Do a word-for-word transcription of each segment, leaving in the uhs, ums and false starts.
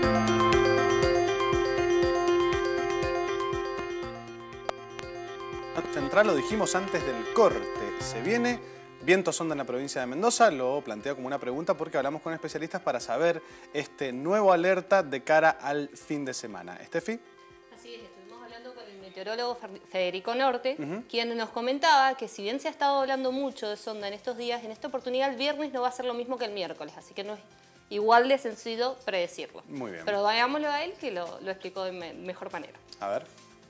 Central, lo dijimos antes del corte, se viene viento sonda en la provincia de Mendoza. Lo planteo como una pregunta porque hablamos con especialistas para saber este nuevo alerta de cara al fin de semana. ¿Estefi? Así es, estuvimos hablando con el meteorólogo Federico Norte, uh-huh. quien nos comentaba que si bien se ha estado hablando mucho de sonda en estos días, en esta oportunidad el viernes no va a ser lo mismo que el miércoles, así que no es igual de sencillo predecirlo. Muy bien. Pero vayámoslo a él, que lo, lo explicó de me, mejor manera. A ver.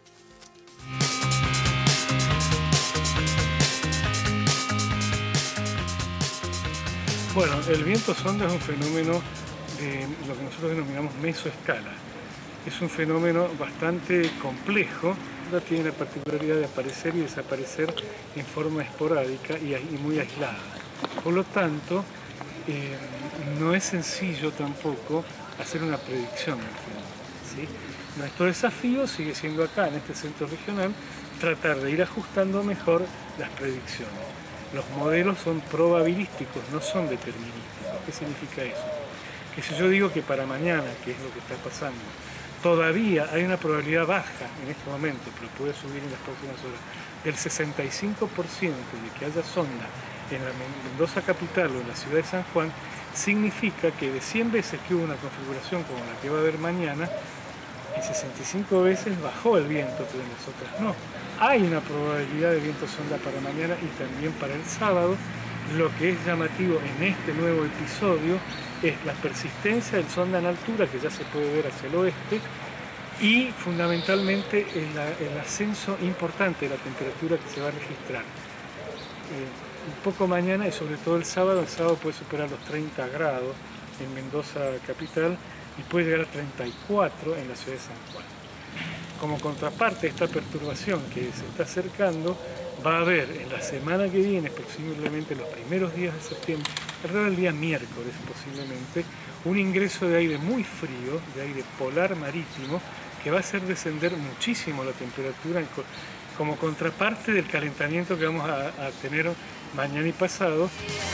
Bueno, el viento sonda es un fenómeno de lo que nosotros denominamos mesoescala. Es un fenómeno bastante complejo, tiene la particularidad de aparecer y desaparecer en forma esporádica y, y muy aislada. Por lo tanto, eh, no es sencillo tampoco hacer una predicción del fenómeno, ¿sí? Nuestro desafío sigue siendo acá, en este centro regional, tratar de ir ajustando mejor las predicciones. Los modelos son probabilísticos, no son determinísticos. ¿Qué significa eso? Que si yo digo que para mañana, que es lo que está pasando, todavía hay una probabilidad baja en este momento, pero puede subir en las próximas horas, del sesenta y cinco por ciento de que haya sonda en la Mendoza capital o en la ciudad de San Juan, significa que de cien veces que hubo una configuración como la que va a haber mañana, en sesenta y cinco veces bajó el viento, pero en las otras no. Hay una probabilidad de viento sonda para mañana y también para el sábado. Lo que es llamativo en este nuevo episodio es la persistencia del sonda en altura, que ya se puede ver hacia el oeste, y fundamentalmente el, el ascenso importante de la temperatura que se va a registrar. Eh, un poco mañana y sobre todo el sábado. El sábado puede superar los treinta grados en Mendoza capital y puede llegar a treinta y cuatro en la ciudad de San Juan. Como contraparte de esta perturbación que se está acercando, va a haber en la semana que viene, posiblemente los primeros días de septiembre, alrededor del día miércoles posiblemente, un ingreso de aire muy frío, de aire polar marítimo, que va a hacer descender muchísimo la temperatura como contraparte del calentamiento que vamos a, a tener mañana y pasado.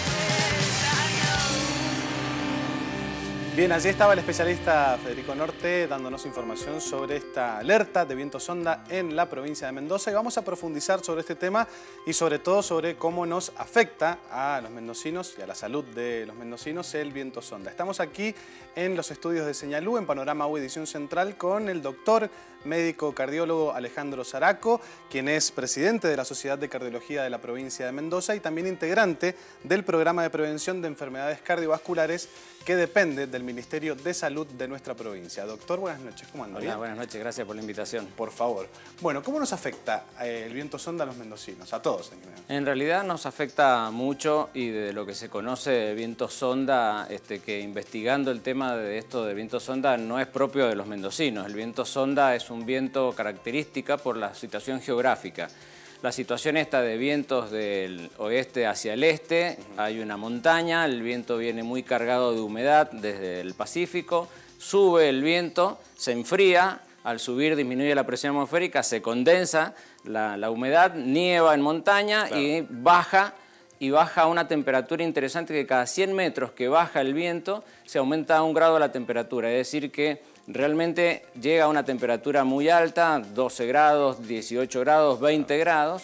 Bien, allí estaba el especialista Federico Norte dándonos información sobre esta alerta de viento sonda en la provincia de Mendoza y vamos a profundizar sobre este tema y sobre todo sobre cómo nos afecta a los mendocinos y a la salud de los mendocinos el viento sonda. Estamos aquí en los estudios de Señalú, en Panorama U Edición Central, con el doctor médico cardiólogo Alejandro Zaraco, quien es presidente de la Sociedad de Cardiología de la provincia de Mendoza y también integrante del programa de prevención de enfermedades cardiovasculares que depende del Ministerio de Salud de nuestra provincia. Doctor, buenas noches, ¿cómo anda? Hola, buenas noches, gracias por la invitación. Por favor. Bueno, ¿cómo nos afecta eh, el viento sonda a los mendocinos? A todos en general. En realidad nos afecta mucho y de lo que se conoce de viento sonda, este, que investigando el tema de esto de viento sonda no es propio de los mendocinos. El viento sonda es un viento característica por la situación geográfica. La situación esta de vientos del oeste hacia el este, uh-huh. hay una montaña, el viento viene muy cargado de humedad desde el Pacífico, sube el viento, se enfría, al subir disminuye la presión atmosférica, se condensa la, la humedad, nieva en montaña claro. y baja, y baja a una temperatura interesante que cada cien metros que baja el viento se aumenta a un grado la temperatura, es decir que realmente llega a una temperatura muy alta, doce grados, dieciocho grados, veinte grados,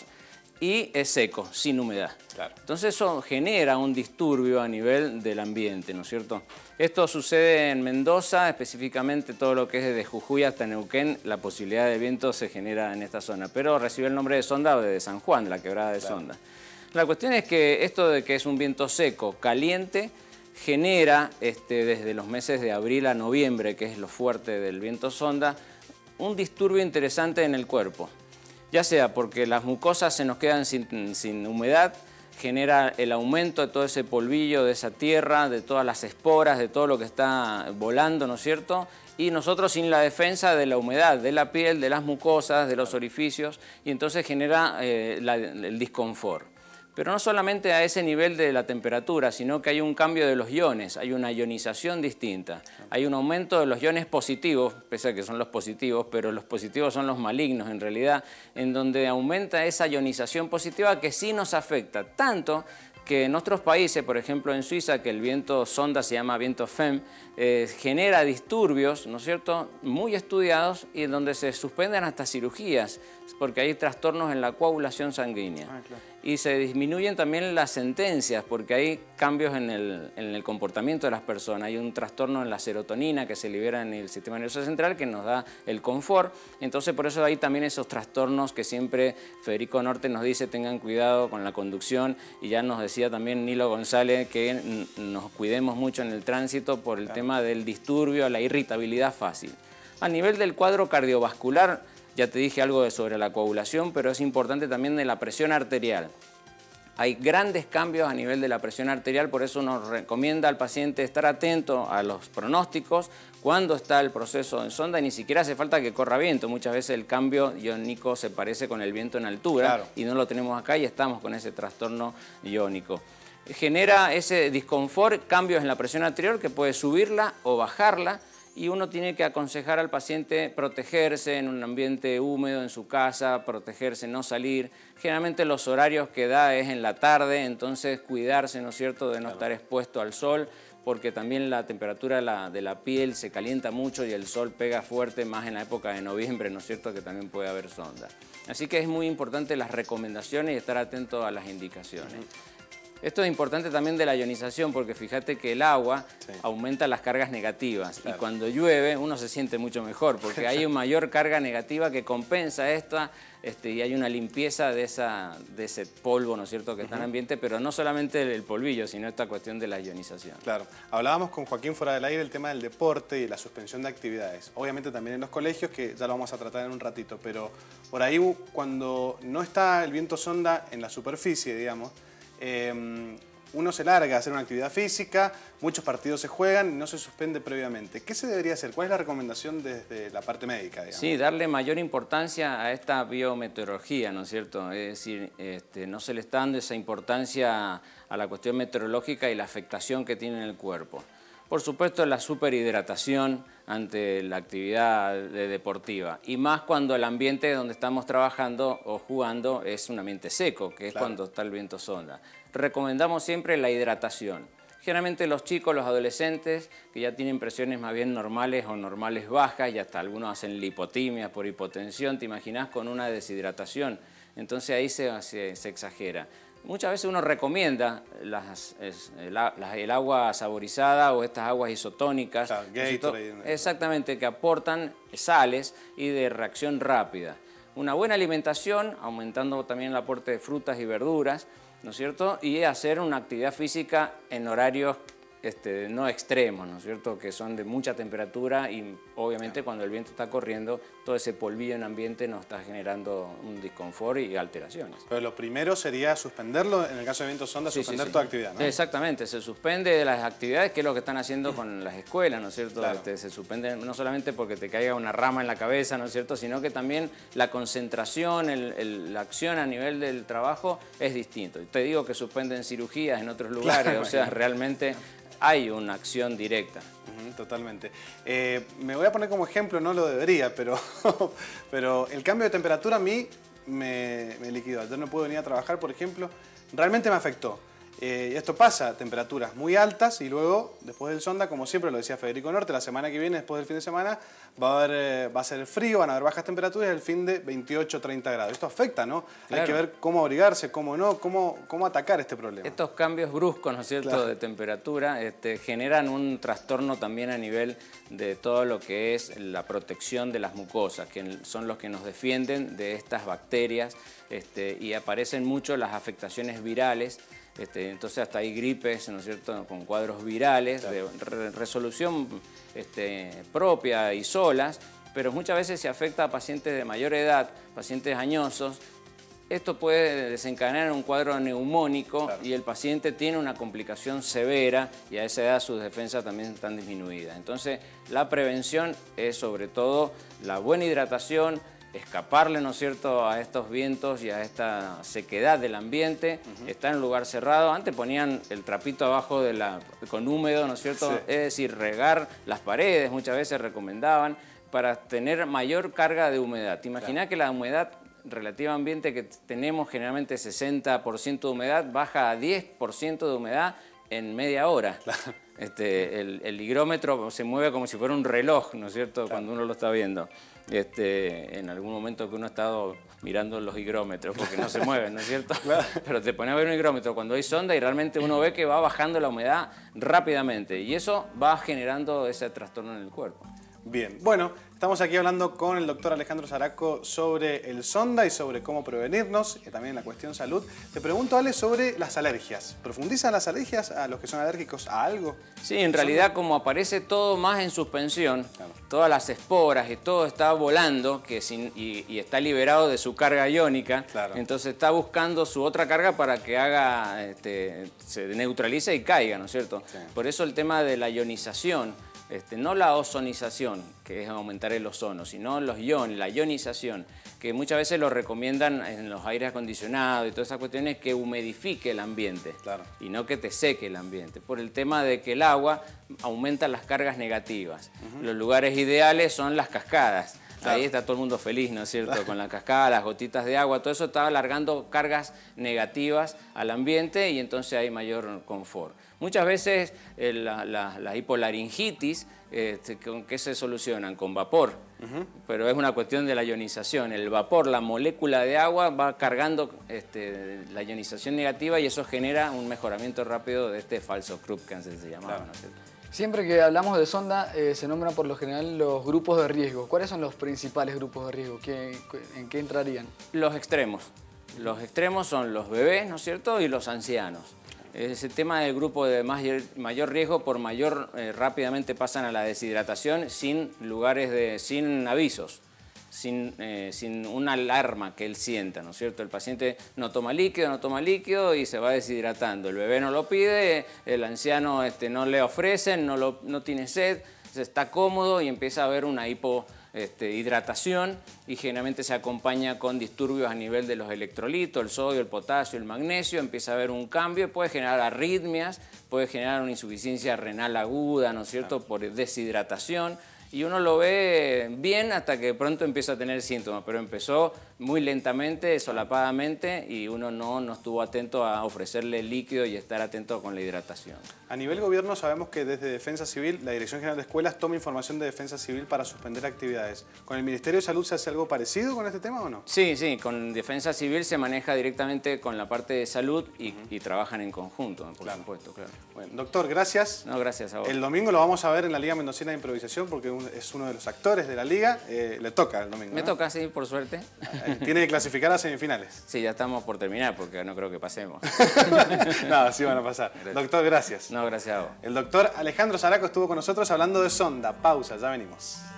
y es seco, sin humedad. Claro. Entonces eso genera un disturbio a nivel del ambiente, ¿no es cierto? Esto sucede en Mendoza, específicamente todo lo que es desde Jujuy hasta Neuquén, la posibilidad de viento se genera en esta zona, pero recibe el nombre de sonda de San Juan, de la quebrada de claro. Sonda. La cuestión es que esto de que es un viento seco, caliente, genera este, desde los meses de abril a noviembre, que es lo fuerte del viento sonda, un disturbio interesante en el cuerpo. Ya sea porque las mucosas se nos quedan sin, sin humedad, genera el aumento de todo ese polvillo, de esa tierra, de todas las esporas, de todo lo que está volando, ¿no es cierto? Y nosotros sin la defensa de la humedad, de la piel, de las mucosas, de los orificios, y entonces genera eh, la, el disconfort. Pero no solamente a ese nivel de la temperatura, sino que hay un cambio de los iones, hay una ionización distinta. Hay un aumento de los iones positivos, pese a que son los positivos, pero los positivos son los malignos en realidad, en donde aumenta esa ionización positiva que sí nos afecta, tanto que en otros países, por ejemplo en Suiza, que el viento sonda se llama viento F E M, eh, genera disturbios, ¿no es cierto?, muy estudiados y en donde se suspenden hasta cirugías, porque hay trastornos en la coagulación sanguínea. Ah, claro. Y se disminuyen también las sentencias, porque hay cambios en el, en el comportamiento de las personas. Hay un trastorno en la serotonina que se libera en el sistema nervioso central que nos da el confort. Entonces, por eso hay también esos trastornos que siempre Federico Norte nos dice, tengan cuidado con la conducción, y ya nos decía también Nilo González que nos cuidemos mucho en el tránsito por el claro. tema del disturbio, la irritabilidad fácil. A nivel del cuadro cardiovascular, ya te dije algo sobre la coagulación, pero es importante también de la presión arterial. Hay grandes cambios a nivel de la presión arterial, por eso nos recomienda al paciente estar atento a los pronósticos cuando está el proceso en sonda, y ni siquiera hace falta que corra viento. Muchas veces el cambio iónico se parece con el viento en altura, claro. y no lo tenemos acá y estamos con ese trastorno iónico. Genera ese disconfort, cambios en la presión arterial que puede subirla o bajarla, y uno tiene que aconsejar al paciente protegerse en un ambiente húmedo en su casa, protegerse, no salir. Generalmente los horarios que da es en la tarde, entonces cuidarse, ¿no es cierto?, de no claro. estar expuesto al sol, porque también la temperatura de la, de la piel se calienta mucho y el sol pega fuerte más en la época de noviembre, ¿no es cierto?, que también puede haber sonda. Así que es muy importante las recomendaciones y estar atento a las indicaciones. Uh-huh. Esto es importante también de la ionización, porque fíjate que el agua sí. aumenta las cargas negativas, claro. y cuando llueve uno se siente mucho mejor, porque hay una mayor carga negativa que compensa esta, este, y hay una limpieza de, esa, de ese polvo, ¿no es cierto?, que está en el ambiente, pero no solamente el polvillo, sino esta cuestión de la ionización. Claro. Hablábamos con Joaquín fuera del aire el tema del deporte y la suspensión de actividades. Obviamente también en los colegios, que ya lo vamos a tratar en un ratito, pero por ahí cuando no está el viento sonda en la superficie, digamos, Eh, uno se larga a hacer una actividad física, muchos partidos se juegan y no se suspende previamente. ¿Qué se debería hacer? ¿Cuál es la recomendación desde la parte médica, digamos? Sí, darle mayor importancia a esta biometeorología, ¿no es cierto? Es decir, este, no se le está dando esa importancia a la cuestión meteorológica y la afectación que tiene en el cuerpo. Por supuesto, la superhidratación ante la actividad deportiva, y más cuando el ambiente donde estamos trabajando o jugando es un ambiente seco, que es claro. cuando está el viento sonda. Recomendamos siempre la hidratación. Generalmente los chicos, los adolescentes, que ya tienen presiones más bien normales o normales bajas, y hasta algunos hacen lipotimias por hipotensión, te imaginas con una deshidratación, entonces ahí se, se, se exagera. Muchas veces uno recomienda las, es, el, la, el agua saborizada o estas aguas isotónicas, claro, Gatorade, exactamente, que aportan sales y de reacción rápida. Una buena alimentación, aumentando también el aporte de frutas y verduras, ¿no es cierto? Y hacer una actividad física en horarios Este, no extremos, ¿no es cierto?, que son de mucha temperatura, y obviamente claro. cuando el viento está corriendo, todo ese polvillo en el ambiente nos está generando un disconfort y alteraciones. Pero lo primero sería suspenderlo, en el caso de viento sonda, sí, suspender sí, sí. toda actividad, ¿no? Exactamente, se suspende de las actividades, que es lo que están haciendo con las escuelas, ¿no es cierto? Claro. Este, se suspende no solamente porque te caiga una rama en la cabeza, ¿no es cierto?, sino que también la concentración, el, el, la acción a nivel del trabajo es distinto. Te digo que suspenden cirugías en otros lugares, claro, o sea, realmente hay una acción directa. Uh-huh, totalmente. Eh, me voy a poner como ejemplo, no lo debería, pero, pero el cambio de temperatura a mí me, me liquidó. Yo no puedo venir a trabajar, por ejemplo, realmente me afectó. Eh, y esto pasa a temperaturas muy altas, y luego, después del sonda, como siempre lo decía Federico Norte, la semana que viene, después del fin de semana, va a, haber, eh, va a ser frío, van a haber bajas temperaturas, y el fin de veintiocho, treinta grados. Esto afecta, ¿no? Claro. Hay que ver cómo abrigarse, cómo no, cómo, cómo atacar este problema. Estos cambios bruscos, ¿no es cierto?, claro. de temperatura este, generan un trastorno también a nivel de todo lo que es la protección de las mucosas, que son los que nos defienden de estas bacterias, este, y aparecen mucho las afectaciones virales. Este, entonces hasta hay gripes, ¿no es cierto?, con cuadros virales, claro. de re resolución este, propia y solas, pero muchas veces se afecta a pacientes de mayor edad, pacientes añosos. Esto puede desencadenar un cuadro neumónico, claro. y el paciente tiene una complicación severa, y a esa edad sus defensas también están disminuidas. Entonces la prevención es sobre todo la buena hidratación, escaparle, ¿no es cierto?, a estos vientos y a esta sequedad del ambiente, uh-huh. estar en un lugar cerrado. Antes ponían el trapito abajo de la, con húmedo, ¿no es cierto?, sí. es decir, regar las paredes, muchas veces recomendaban, para tener mayor carga de humedad. ¿Te imaginas claro. que la humedad relativa ambiente que tenemos, generalmente sesenta por ciento de humedad, baja a diez por ciento de humedad en media hora. Claro. Este, el, el higrómetro se mueve como si fuera un reloj, ¿no es cierto?, claro, cuando uno lo está viendo. Este, en algún momento que uno ha estado mirando los higrómetros, porque no se mueven, ¿no es cierto? Claro. Pero te pone a ver un higrómetro cuando hay sonda y realmente uno ve que va bajando la humedad rápidamente y eso va generando ese trastorno en el cuerpo. Bien, bueno, estamos aquí hablando con el doctor Alejandro Zaraco sobre el sonda y sobre cómo prevenirnos, y también la cuestión salud. Te pregunto, Ale, sobre las alergias. ¿Profundizan las alergias a los que son alérgicos a algo? Sí, en realidad como aparece todo más en suspensión, claro, todas las esporas y todo está volando que sin, y, y está liberado de su carga iónica, claro, entonces está buscando su otra carga para que haga, este, se neutralice y caiga, ¿no es cierto? Sí. Por eso el tema de la ionización. Este, no la ozonización, que es aumentar el ozono, sino los iones, la ionización, que muchas veces lo recomiendan en los aires acondicionados y todas esas cuestiones, que humedifique el ambiente, claro, y no que te seque el ambiente, por el tema de que el agua aumenta las cargas negativas. Uh-huh. Los lugares ideales son las cascadas. Claro. Ahí está todo el mundo feliz, ¿no es cierto? Claro. Con la cascada, las gotitas de agua, todo eso está alargando cargas negativas al ambiente y entonces hay mayor confort. Muchas veces eh, la, la, la hipolaringitis, este, ¿con qué se solucionan? Con vapor, uh-huh, pero es una cuestión de la ionización. El vapor, la molécula de agua va cargando este, la ionización negativa y eso genera un mejoramiento rápido de este falso Krupp que antes se llamaba, claro, ¿no es cierto? Siempre que hablamos de sonda eh, se nombran por lo general los grupos de riesgo. ¿Cuáles son los principales grupos de riesgo? ¿Qué, ¿En qué entrarían? Los extremos. Los extremos son los bebés, ¿no es cierto?, y los ancianos. Ese tema del grupo de mayor, mayor riesgo, por mayor eh, rápidamente pasan a la deshidratación sin lugares de, sin avisos. Sin, eh, sin una alarma que él sienta, ¿no es cierto? El paciente no toma líquido, no toma líquido y se va deshidratando. El bebé no lo pide, el anciano este, no le ofrecen, no, lo, no tiene sed, está cómodo y empieza a haber una hipohidratación este, y generalmente se acompaña con disturbios a nivel de los electrolitos, el sodio, el potasio, el magnesio, empieza a haber un cambio y puede generar arritmias, puede generar una insuficiencia renal aguda, ¿no es cierto?, por deshidratación. Y uno lo ve bien hasta que de pronto empieza a tener síntomas, pero empezó muy lentamente, solapadamente, y uno no, no estuvo atento a ofrecerle líquido y estar atento con la hidratación. A nivel gobierno sabemos que desde Defensa Civil, la Dirección General de Escuelas toma información de Defensa Civil para suspender actividades. ¿Con el Ministerio de Salud se hace algo parecido con este tema o no? Sí, sí, con Defensa Civil se maneja directamente con la parte de salud y, uh-huh, y trabajan en conjunto, por claro, supuesto, claro. Bueno, doctor, gracias. No, gracias a vos. El domingo lo vamos a ver en la Liga Mendocina de Improvisación porque es uno de los actores de la Liga. Eh, le toca el domingo, Me ¿no? toca, sí, por suerte. Tiene que clasificar a semifinales. Sí, ya estamos por terminar porque no creo que pasemos. No, sí van a pasar. Gracias. Doctor, gracias. No, gracias a vos. El doctor Alejandro Zaraco estuvo con nosotros hablando de sonda. Pausa, ya venimos.